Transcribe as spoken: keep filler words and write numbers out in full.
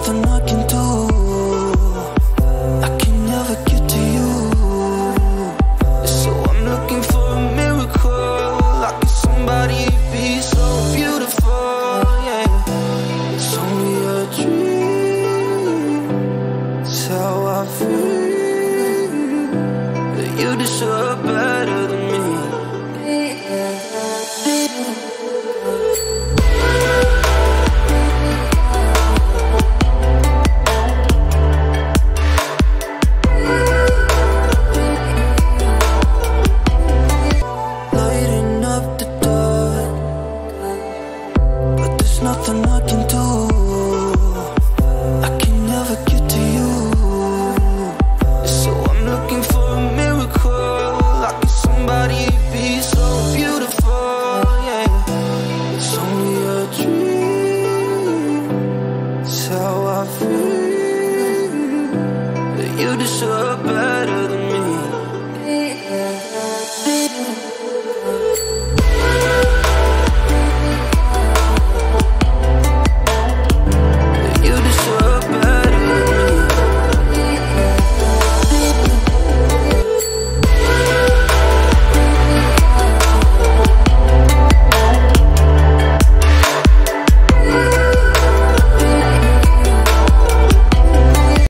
nothing I can do. I can never get to you. So I'm looking for a miracle. Like if somebody be so beautiful, yeah. It's only a dream. It's how I feel. That you deserve better than me. Lighting up the dark, but there's nothing I can